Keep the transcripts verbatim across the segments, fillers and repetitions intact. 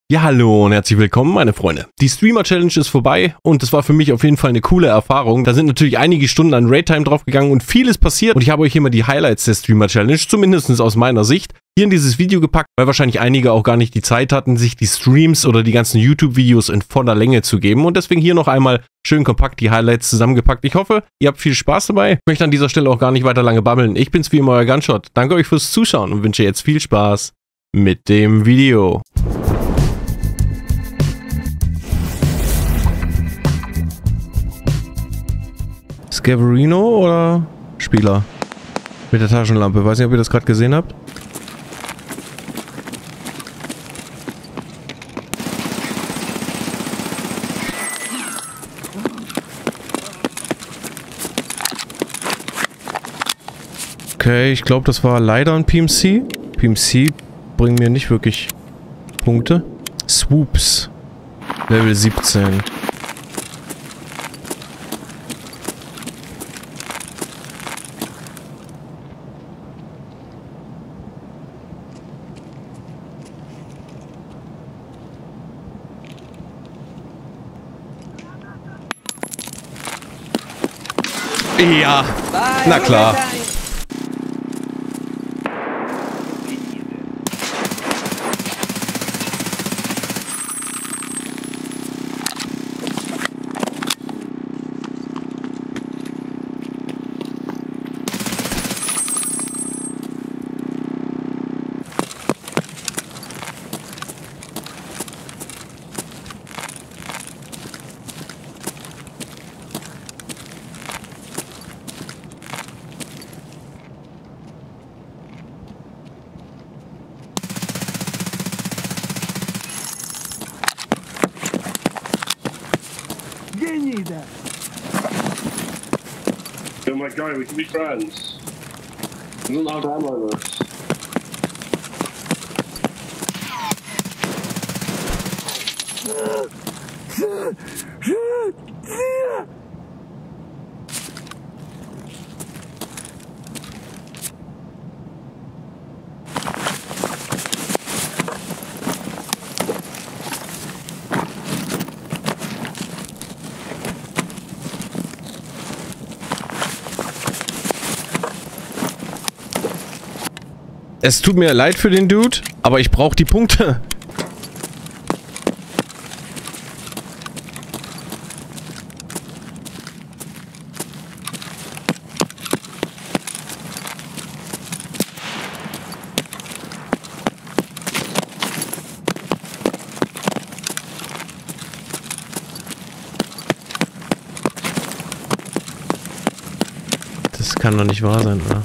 Ja, hallo und herzlich willkommen, meine Freunde. Die Streamer-Challenge ist vorbei und das war für mich auf jeden Fall eine coole Erfahrung. Da sind natürlich einige Stunden an Raid-Time draufgegangen und vieles passiert. Und ich habe euch immer die Highlights der Streamer-Challenge, zumindest aus meiner Sicht, hier in dieses Video gepackt, weil wahrscheinlich einige auch gar nicht die Zeit hatten, sich die Streams oder die ganzen YouTube-Videos in voller Länge zu geben. Und deswegen hier noch einmal schön kompakt die Highlights zusammengepackt. Ich hoffe, ihr habt viel Spaß dabei. Ich möchte an dieser Stelle auch gar nicht weiter lange babbeln. Ich bin's wie immer, euer Gunshot. Danke euch fürs Zuschauen und wünsche jetzt viel Spaß mit dem Video. Scaverino oder Spieler? Mit der Taschenlampe. Weiß nicht, ob ihr das gerade gesehen habt. Okay, ich glaube, das war leider ein P M C. P M C bringen mir nicht wirklich Punkte. Swoops. Level siebzehn. Ja, na klar. Oh my god, we can be friends. It doesn't have to end like this. Es tut mir leid für den Dude, aber ich brauche die Punkte. Das kann doch nicht wahr sein, oder?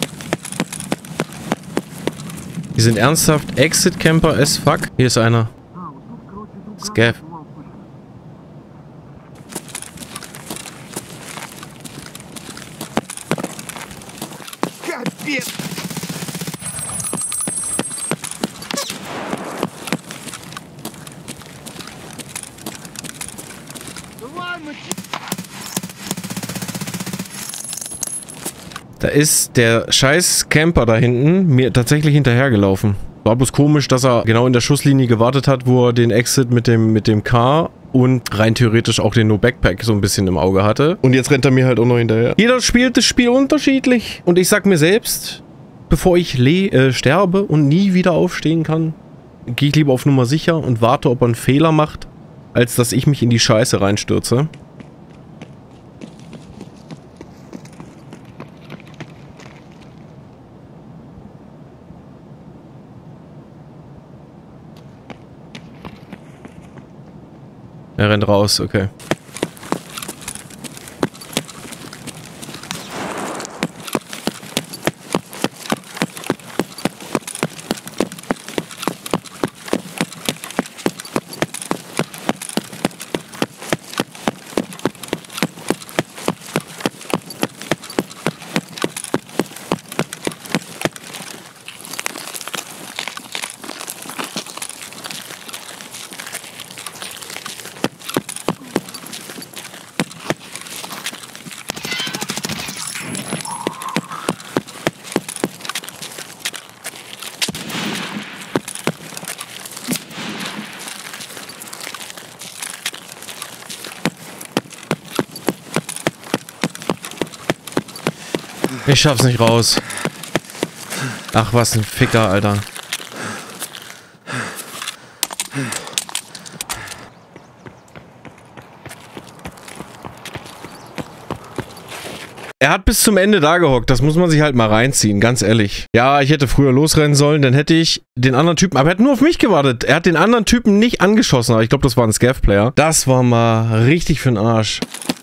Die sind ernsthaft Exit-Camper as fuck. Hier ist einer. Scav. Da ist der scheiß Camper da hinten mir tatsächlich hinterhergelaufen. War bloß komisch, dass er genau in der Schusslinie gewartet hat, wo er den Exit mit dem, mit dem Car und rein theoretisch auch den No-Backpack so ein bisschen im Auge hatte. Und jetzt rennt er mir halt auch noch hinterher. Jeder spielt das Spiel unterschiedlich. Und ich sag mir selbst, bevor ich le äh, sterbe und nie wieder aufstehen kann, gehe ich lieber auf Nummer sicher und warte, ob er einen Fehler macht, als dass ich mich in die Scheiße reinstürze. Er rennt raus, okay. Ich schaff's nicht raus. Ach, was ein Ficker, Alter. Er hat bis zum Ende da gehockt, das muss man sich halt mal reinziehen, ganz ehrlich. Ja, ich hätte früher losrennen sollen, dann hätte ich den anderen Typen, aber er hat nur auf mich gewartet. Er hat den anderen Typen nicht angeschossen, aber ich glaube, das war ein Scav-Player. Das war mal richtig für den Arsch.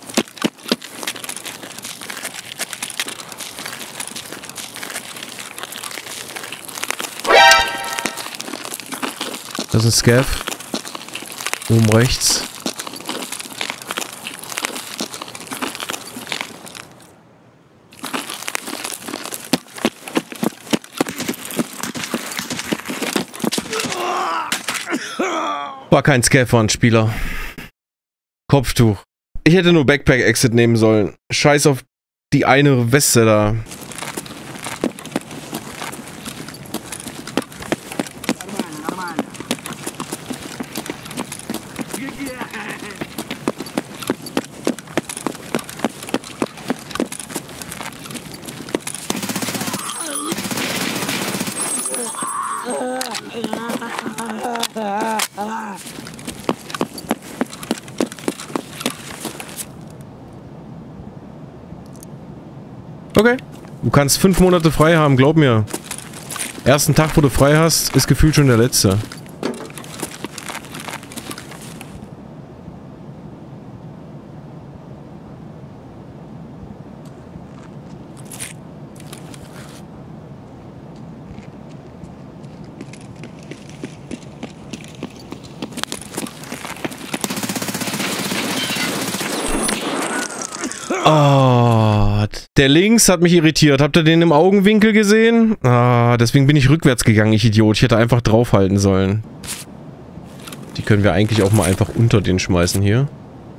Das ist ein Scav. Oben rechts. War kein Scav, war ein Spieler. Kopftuch. Ich hätte nur Backpack-Exit nehmen sollen. Scheiß auf die eine Weste da. Okay. Du kannst fünf Monate frei haben, glaub mir. Ersten Tag, wo du frei hast, ist gefühlt schon der letzte. Oh, der links hat mich irritiert. Habt ihr den im Augenwinkel gesehen? Ah, deswegen bin ich rückwärts gegangen, ich Idiot. Ich hätte einfach draufhalten sollen. Die können wir eigentlich auch mal einfach unter den schmeißen hier.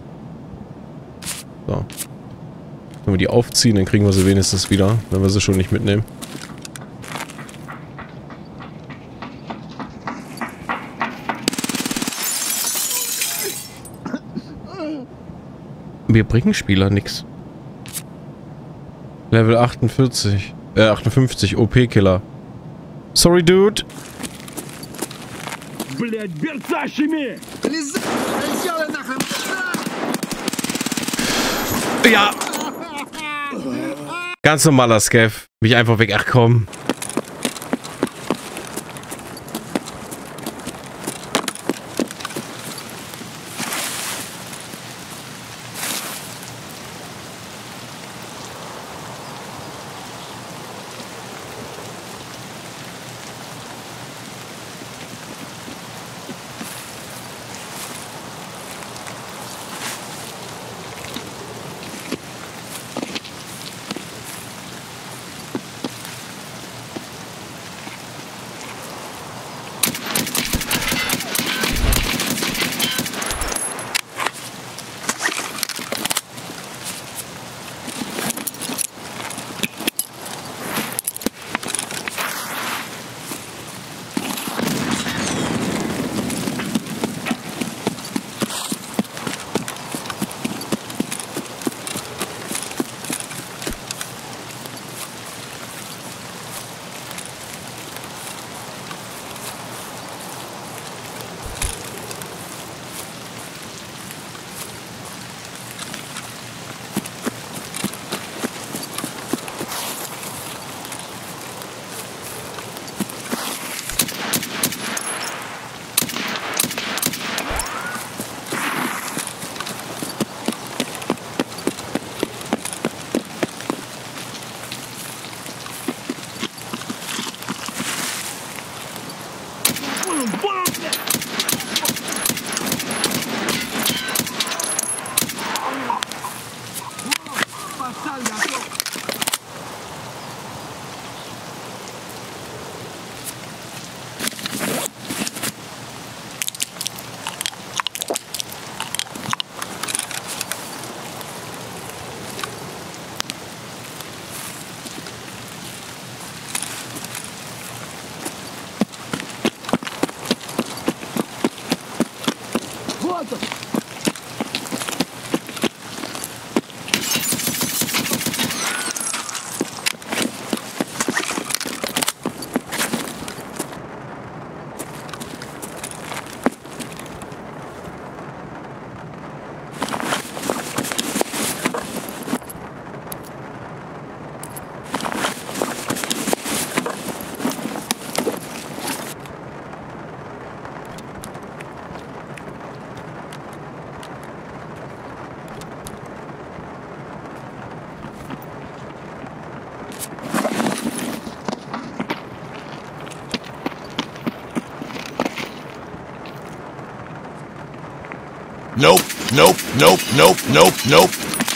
So. Wenn wir die aufziehen, dann kriegen wir sie wenigstens wieder, wenn wir sie schon nicht mitnehmen. Wir bringen Spieler nix. Level achtundvierzig. Äh, achtundfünfzig, O P-Killer. Sorry, Dude. Ja. Ganz normaler Scav. Mich einfach weg. Ach komm. nope, nope, nope, nope, nope, nope.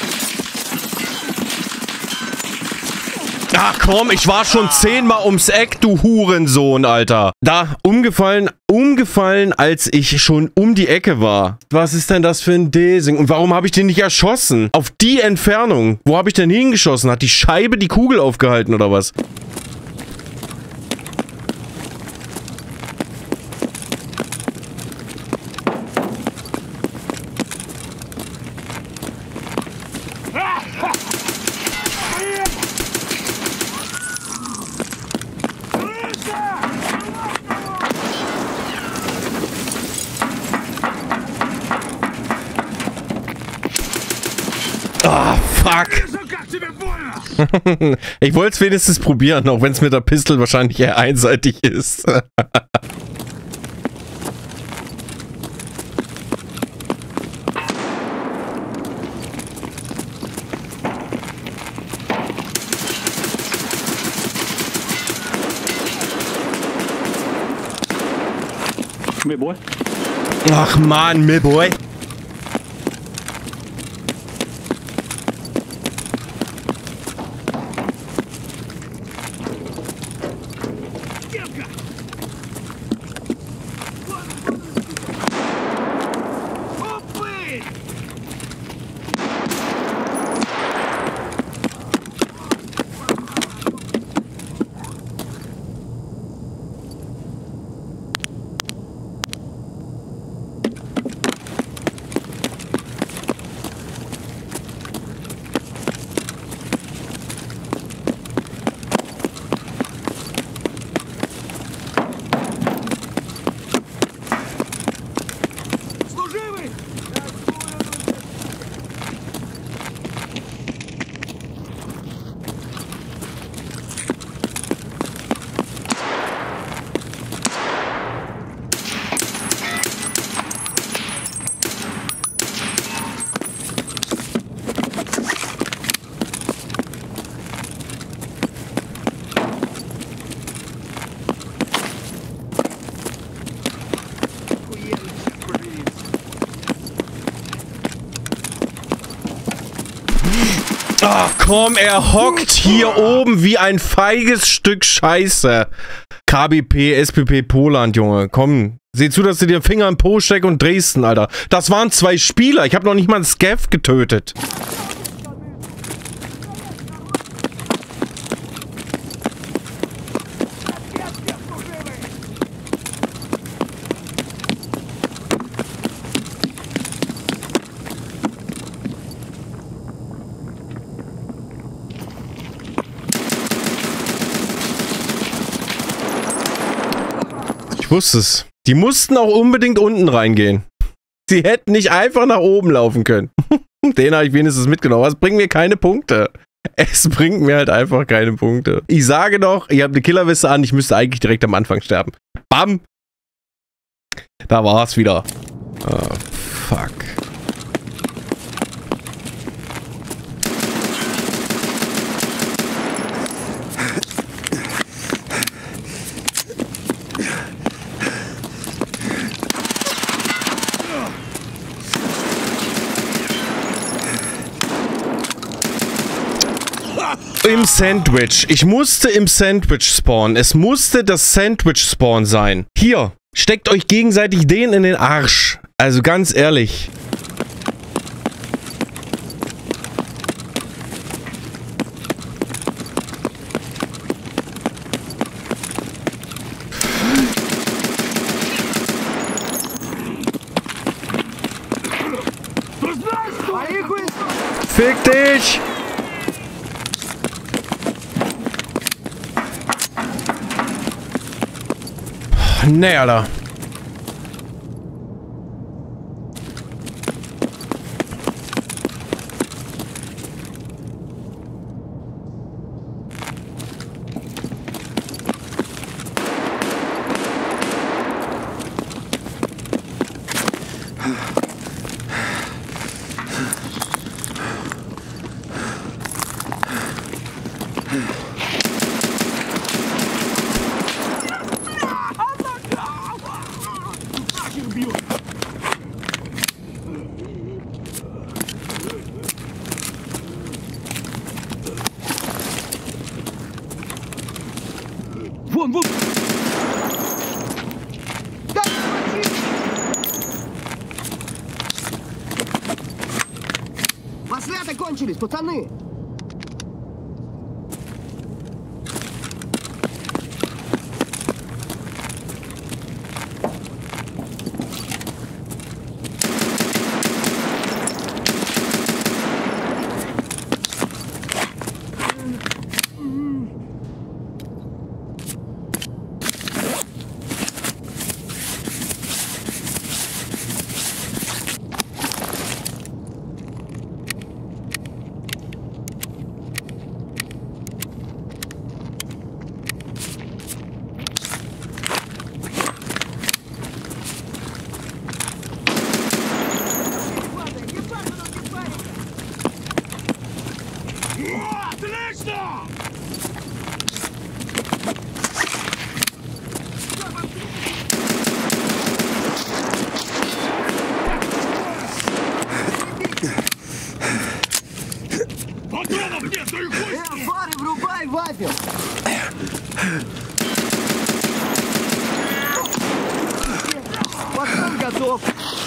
Ach komm, ich war schon zehnmal ums Eck, du Hurensohn, Alter. Da, umgefallen, umgefallen, als ich schon um die Ecke war. Was ist denn das für ein Desing? Und warum habe ich den nicht erschossen? Auf die Entfernung. Wo habe ich denn hingeschossen? Hat die Scheibe die Kugel aufgehalten oder was? Ah, fuck. Ich wollte es wenigstens probieren, auch wenn es mit der Pistole wahrscheinlich eher einseitig ist. Me boy. Ach man, me boy. Ach komm, er hockt hier oben wie ein feiges Stück Scheiße. K B P, S P P, Poland, Junge. Komm, sieh zu, dass du dir den Finger im Po steckst und Dresden, Alter. Das waren zwei Spieler. Ich habe noch nicht mal einen Scav getötet. Ich wusste es. Die mussten auch unbedingt unten reingehen. Sie hätten nicht einfach nach oben laufen können. Den habe ich wenigstens mitgenommen. Das bringt mir keine Punkte. Es bringt mir halt einfach keine Punkte. Ich sage doch, ich habe eine Killerweste an, ich müsste eigentlich direkt am Anfang sterben. Bam! Da war es wieder. Oh, fuck. Im Sandwich. Ich musste im Sandwich spawnen. Es musste das Sandwich Spawn sein. Hier. Steckt euch gegenseitig den in den Arsch. Also ganz ehrlich. Fick dich! Nee, Alter. закончились, пацаны! Фары врубай, вафел! Пацан готов!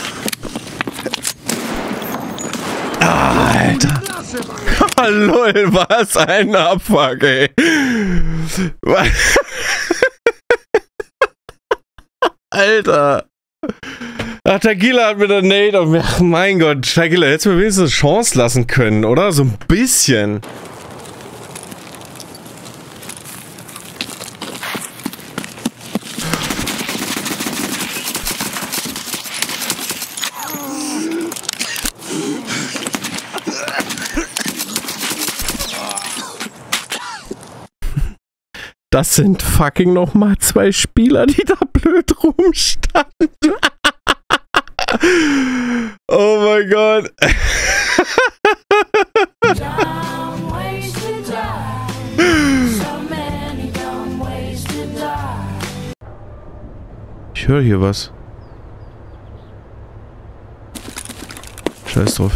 Alter! Lol, was ein Abfuck, ey! Alter! Ach, Tagila hat mir der Nade auf mir. Ach mein Gott, Tagila, hättest du mir wenigstens eine Chance lassen können, oder? So ein bisschen. Das sind fucking nochmal zwei Spieler, die da blöd rumstanden. Oh mein Gott. Ich höre hier was. Scheiß drauf.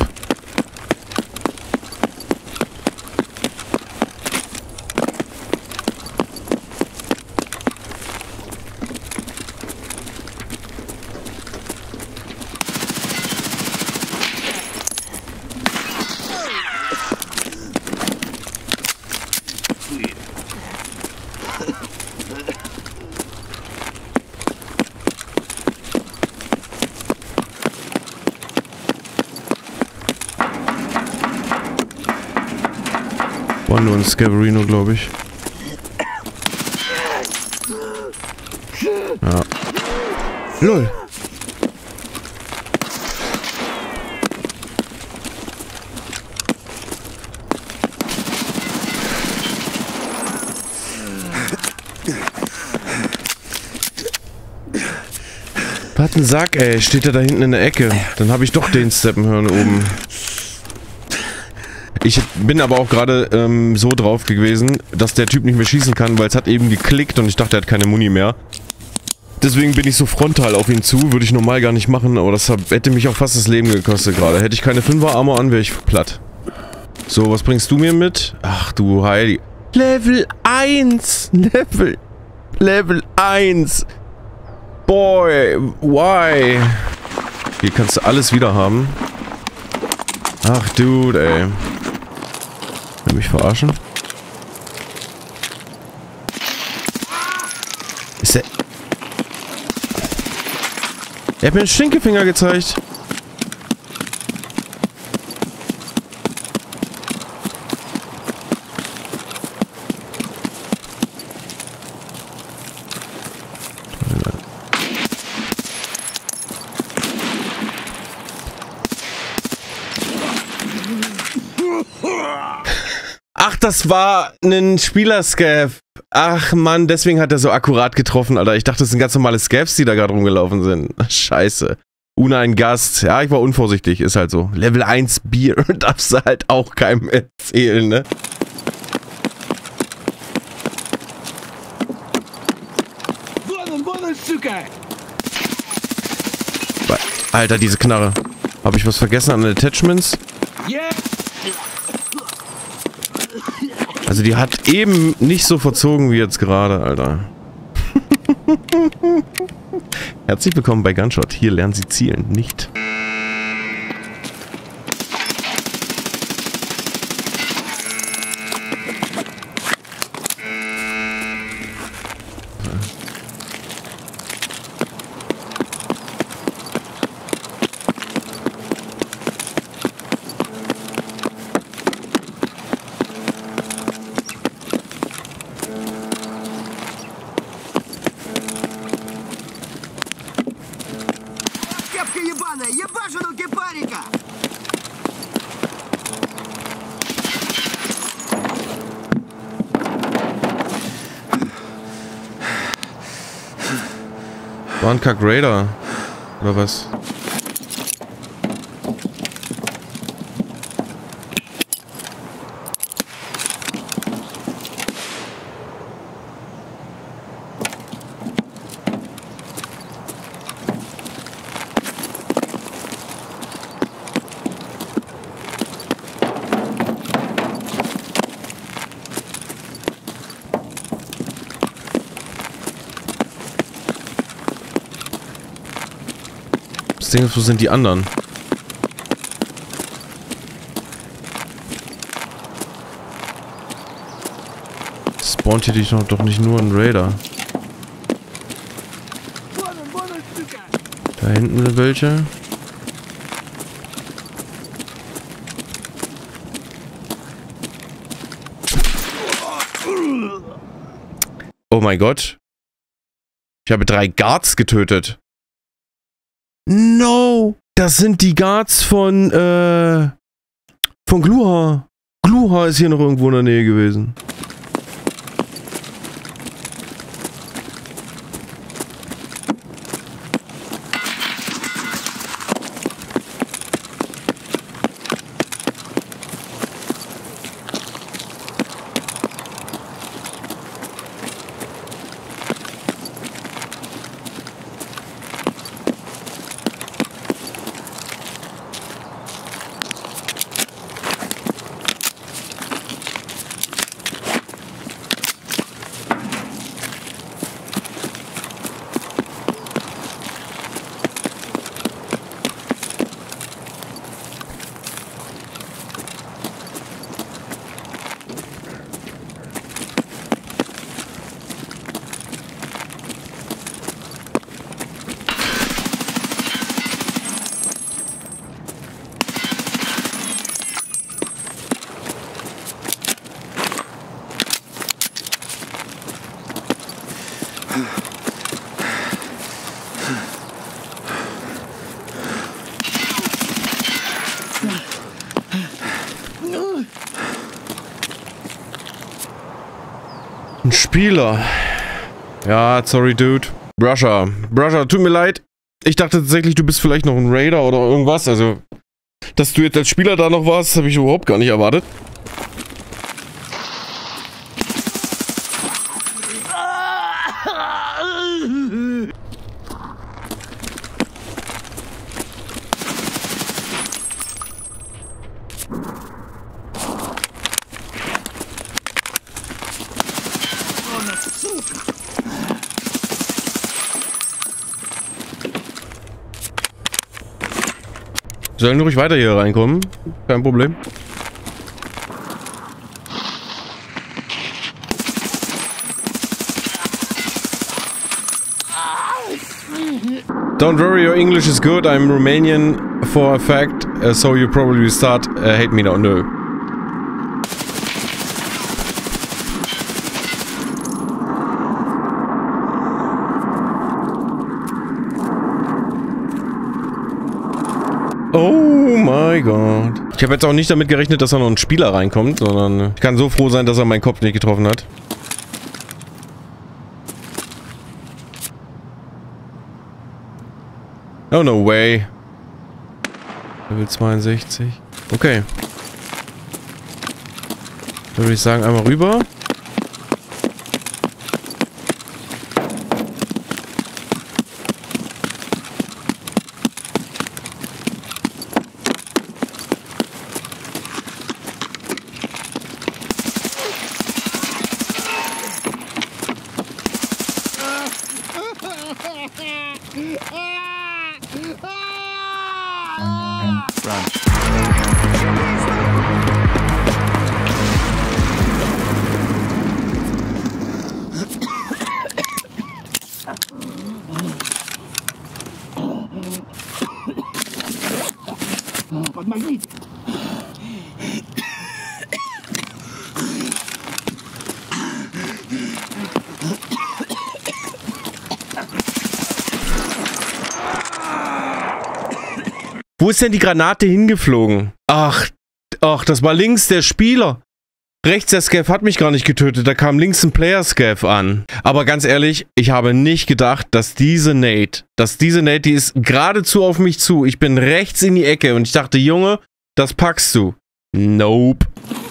War nur ein Scaverino, glaube ich. Ja. Lol. Was ein Sack, ey. Steht er da hinten in der Ecke. Dann habe ich doch den Steppen hören oben. Ich bin aber auch gerade ähm, so drauf gewesen, dass der Typ nicht mehr schießen kann, weil es hat eben geklickt und ich dachte, er hat keine Muni mehr. Deswegen bin ich so frontal auf ihn zu, würde ich normal gar nicht machen, aber das hätte mich auch fast das Leben gekostet gerade. Hätte ich keine fünfer Armor an, wäre ich platt. So, was bringst du mir mit? Ach du Heidi. Level eins! Level... Level eins! Boy, why? Hier kannst du alles wieder haben. Ach, Dude, ey. Will mich verarschen? Ist der... Er hat mir den Stinkefinger gezeigt. Ach, das war ein Spieler-Scav. Ach Mann, deswegen hat er so akkurat getroffen, Alter. Ich dachte, das sind ganz normale Scavs, die da gerade rumgelaufen sind. Scheiße. Una ein Gast. Ja, ich war unvorsichtig. Ist halt so. Level eins Bier. Darfst du halt auch keinem erzählen, ne? Alter, diese Knarre. Habe ich was vergessen an den Attachments? Also die hat eben nicht so verzogen wie jetzt gerade, Alter. Herzlich willkommen bei Gunshot. Hier lernen Sie zielen, nicht. Тусовка ебаная! Ебашу ну кипарика! War ein Kack Raider. Oder was? Das Ding ist, wo sind die anderen? Spawnt hier dich doch, doch nicht nur ein Raider. Da hinten sind welche. Oh mein Gott. Ich habe drei Guards getötet. No! Das sind die Guards von, äh, von Gluha. Gluha ist hier noch irgendwo in der Nähe gewesen. Ein Spieler. Ja, sorry, Dude. Brusher. Brusher, tut mir leid. Ich dachte tatsächlich, du bist vielleicht noch ein Raider oder irgendwas. Also, dass du jetzt als Spieler da noch warst, habe ich überhaupt gar nicht erwartet. Sollen ruhig weiter hier reinkommen. Kein Problem. Don't worry, your English is good. I'm Romanian for a fact, uh, so you probably start uh, hate me now. No. Oh mein Gott. Ich habe jetzt auch nicht damit gerechnet, dass da noch ein Spieler reinkommt, sondern ich kann so froh sein, dass er meinen Kopf nicht getroffen hat. Oh, no way. Level zweiundsechzig. Okay. Dann würde ich sagen, einmal rüber. Подмогите! Wo ist denn die Granate hingeflogen? Ach, ach, das war links der Spieler. Rechts der Scav hat mich gar nicht getötet, da kam links ein Player-Scav an. Aber ganz ehrlich, ich habe nicht gedacht, dass diese Nade, dass diese Nade, die ist geradezu auf mich zu. Ich bin rechts in die Ecke und ich dachte, Junge, das packst du. Nope.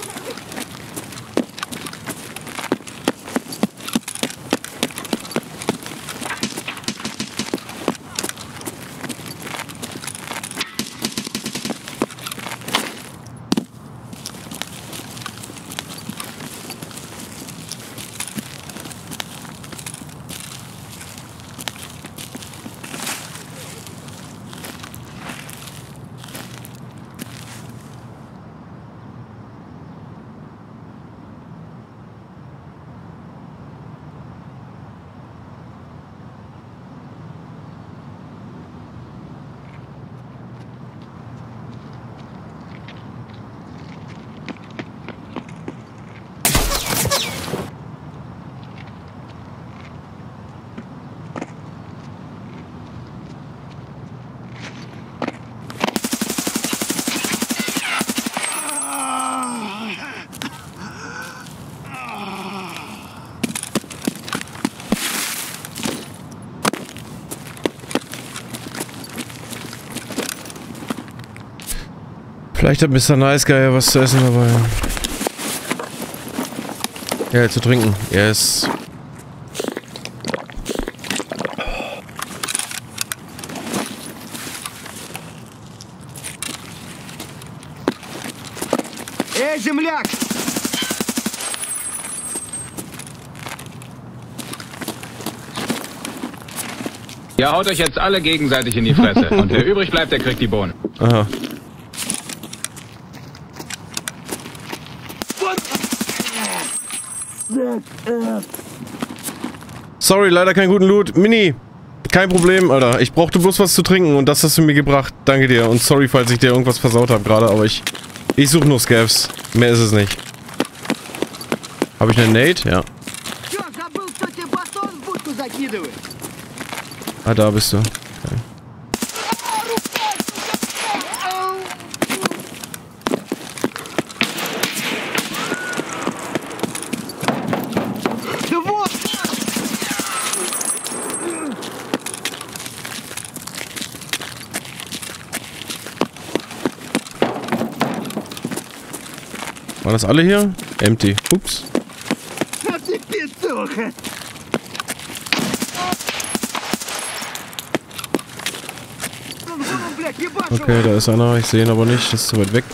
Vielleicht hat Mister Nice Guy ja was zu essen dabei. Ja, zu trinken. Yes. Эй, земляк! Ihr haut euch jetzt alle gegenseitig in die Fresse. Und wer übrig bleibt, der kriegt die Bohnen. Aha. Sorry, leider keinen guten Loot. Mini, kein Problem, Alter. Ich brauchte bloß was zu trinken und das hast du mir gebracht. Danke dir. Und sorry, falls ich dir irgendwas versaut habe gerade, aber ich... Ich suche nur Scavs. Mehr ist es nicht. Habe ich eine Nade? Ja. Ah, da bist du. Okay. Waren das alle hier? Empty. Ups. Okay, da ist einer. Ich sehe ihn aber nicht. Das ist zu weit weg.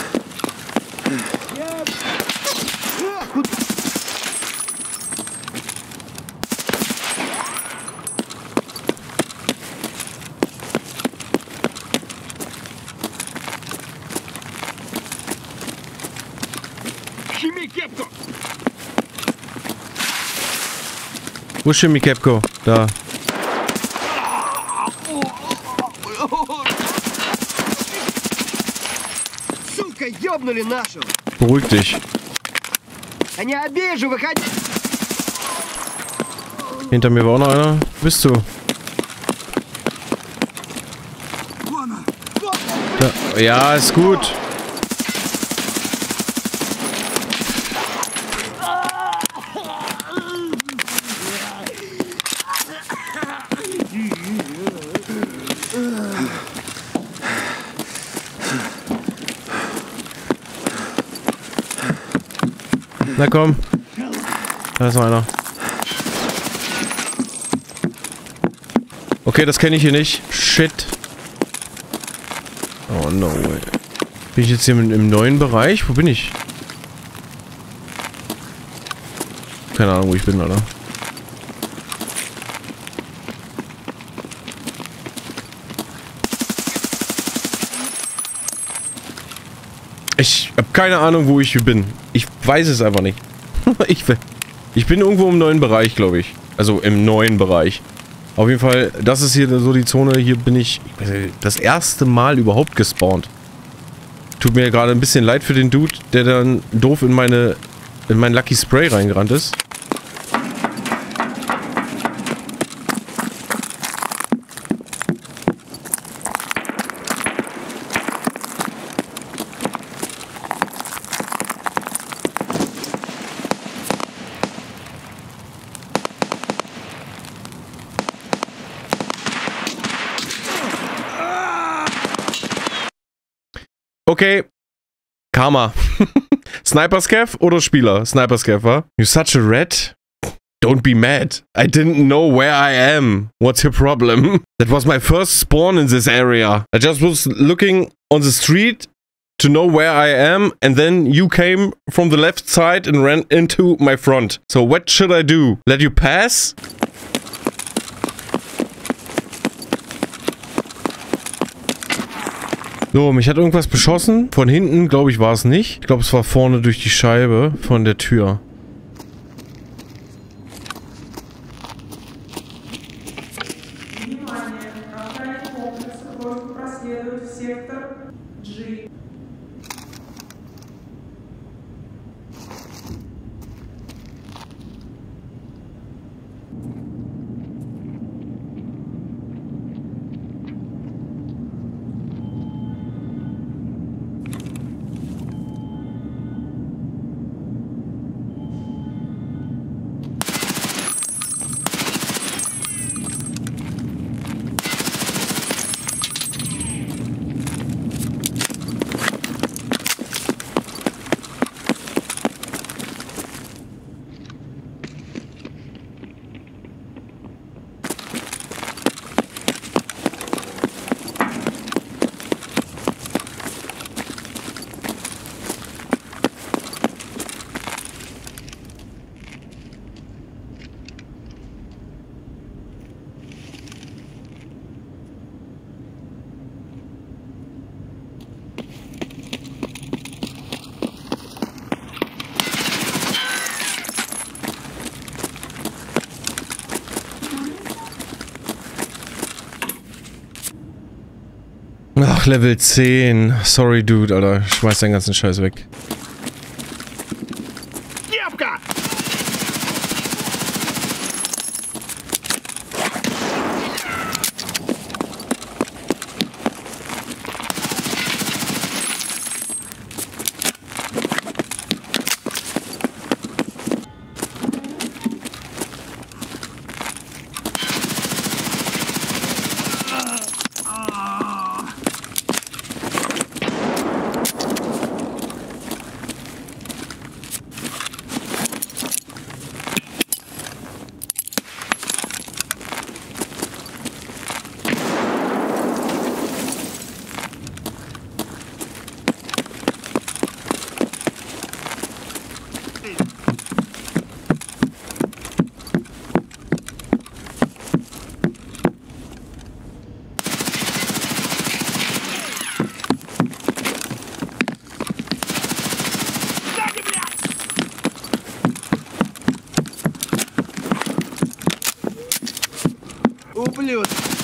Wo ist Shimmy Capco? Da. Beruhig dich. Hinter mir war auch noch einer. Wo bist du? Da. Ja, ist gut. Na komm. Da ist noch einer. Okay, das kenne ich hier nicht. Shit. Oh no way. Bin ich jetzt hier im, im neuen Bereich? Wo bin ich? Keine Ahnung, wo ich bin, Alter. Ich habe keine Ahnung, wo ich hier bin. Ich weiß es einfach nicht. ich, ich bin irgendwo im neuen Bereich, glaube ich. Also im neuen Bereich. Auf jeden Fall, das ist hier so die Zone. Hier bin ich das erste Mal überhaupt gespawnt. Tut mir gerade ein bisschen leid für den Dude, der dann doof in meine in mein Lucky Spray reingerannt ist. Okay. Karma. Sniper-Scav oder Spieler? Sniper-Scav, wa? You're such a rat. Don't be mad. I didn't know where I am. What's your problem? That was my first spawn in this area. I just was looking on the street to know where I am, and then you came from the left side and ran into my front. So what should I do? Let you pass? So, mich hat irgendwas beschossen. Von hinten, glaube ich, war es nicht. Ich glaube, es war vorne durch die Scheibe von der Tür. Ach, Level zehn. Sorry, Dude, Alter. Schmeiß deinen ganzen Scheiß weg. Ублюдок.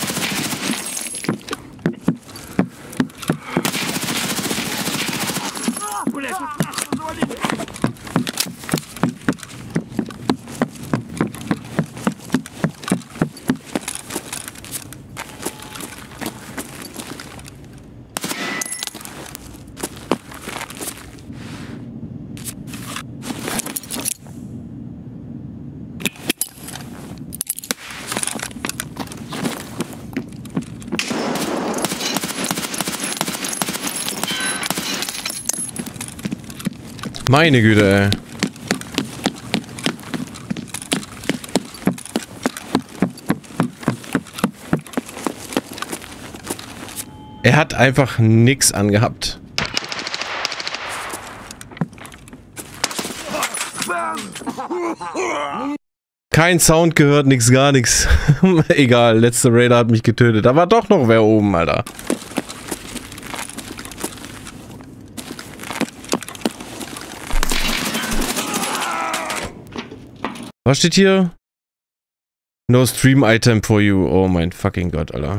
Блядь, завали. Meine Güte, ey. Er hat einfach nix angehabt. Kein Sound gehört, nix, gar nichts. Egal, letzter Raider hat mich getötet. Da war doch noch wer oben, Alter. Was steht hier? No stream item for you. Oh mein fucking Gott, Alter.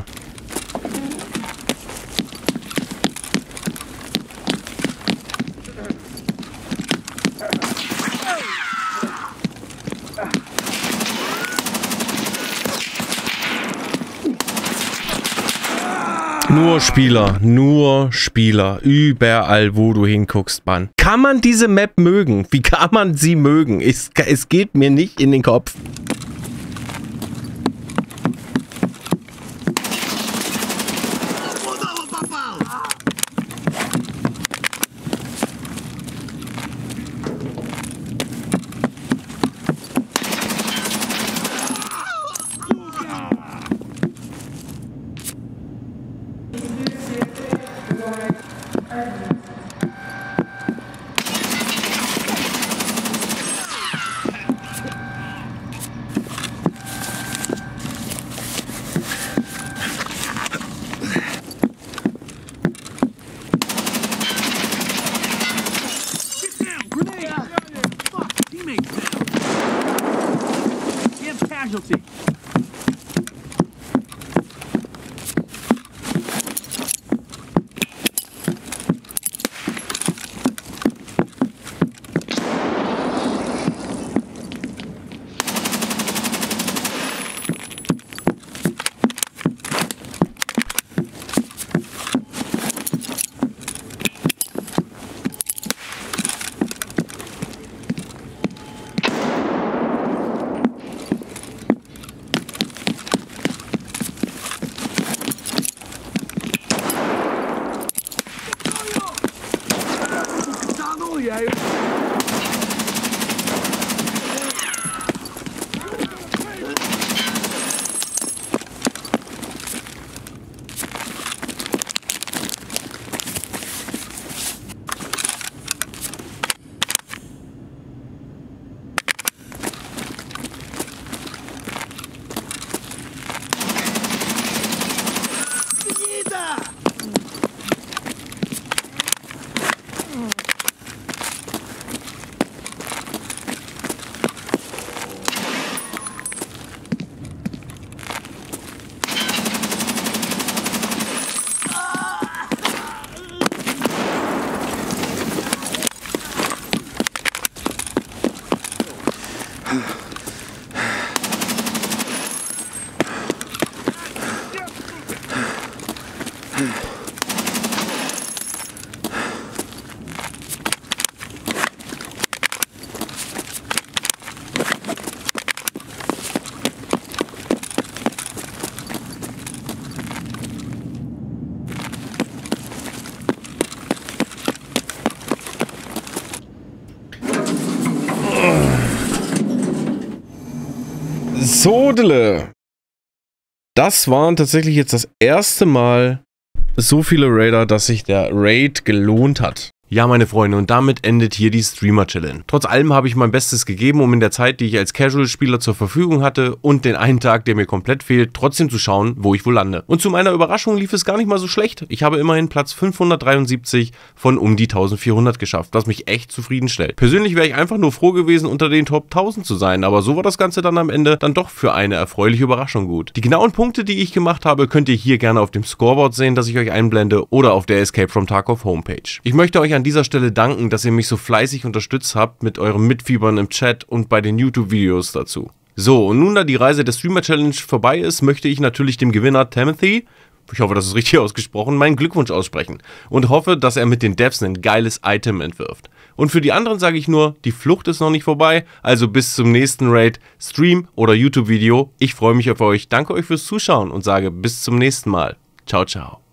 Nur Spieler, nur Spieler. Überall, wo du hinguckst, Mann. Kann man diese Map mögen? Wie kann man sie mögen? Es, es geht mir nicht in den Kopf. Casualty. Sodele. Das waren tatsächlich jetzt das erste Mal so viele Raider, dass sich der Raid gelohnt hat. Ja, meine Freunde, und damit endet hier die Streamer-Challenge. Trotz allem habe ich mein Bestes gegeben, um in der Zeit, die ich als Casual-Spieler zur Verfügung hatte und den einen Tag, der mir komplett fehlt, trotzdem zu schauen, wo ich wohl lande. Und zu meiner Überraschung lief es gar nicht mal so schlecht. Ich habe immerhin Platz fünfhundertdreiundsiebzig von um die eintausendvierhundert geschafft, was mich echt zufriedenstellt. Persönlich wäre ich einfach nur froh gewesen, unter den Top tausend zu sein, aber so war das Ganze dann am Ende dann doch für eine erfreuliche Überraschung gut. Die genauen Punkte, die ich gemacht habe, könnt ihr hier gerne auf dem Scoreboard sehen, das ich euch einblende, oder auf der Escape from Tarkov Homepage. Ich möchte euch an dieser Stelle danken, dass ihr mich so fleißig unterstützt habt mit eurem Mitfiebern im Chat und bei den YouTube-Videos dazu. So, und nun da die Reise der Streamer-Challenge vorbei ist, möchte ich natürlich dem Gewinner Timothy, ich hoffe, das ist richtig ausgesprochen, meinen Glückwunsch aussprechen und hoffe, dass er mit den Devs ein geiles Item entwirft. Und für die anderen sage ich nur, die Flucht ist noch nicht vorbei, also bis zum nächsten Raid, Stream oder YouTube-Video. Ich freue mich auf euch, danke euch fürs Zuschauen und sage bis zum nächsten Mal. Ciao, ciao.